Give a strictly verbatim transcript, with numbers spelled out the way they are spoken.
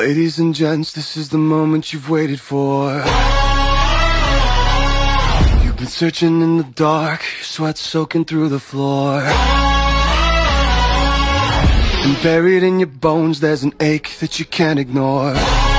Ladies and gents, this is the moment you've waited for. You've been searching in the dark, your sweat soaking through the floor. And buried in your bones there's an ache that you can't ignore.